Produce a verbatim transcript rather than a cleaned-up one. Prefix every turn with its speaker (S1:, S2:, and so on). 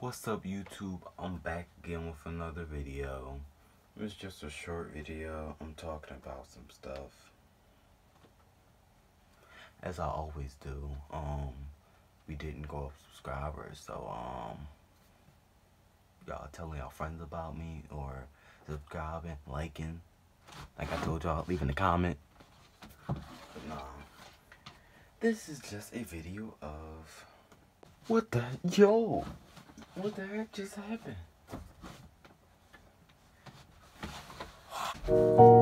S1: What's up, YouTube? I'm back again with another video. It's just a short video. I'm talking about some stuff, as I always do. Um, we didn't go up subscribers, so um, y'all telling y'all friends about me or subscribing, liking. Like I told y'all, leaving a comment. But nah, this is just a video of what the yo. What the heck just happened?